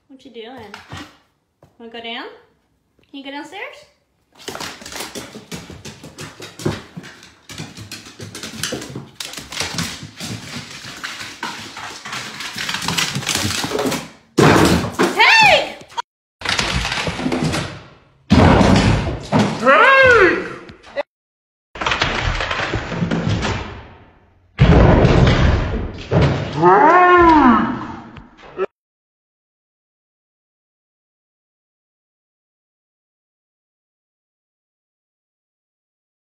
What you doing? Wanna go down? Can you go downstairs?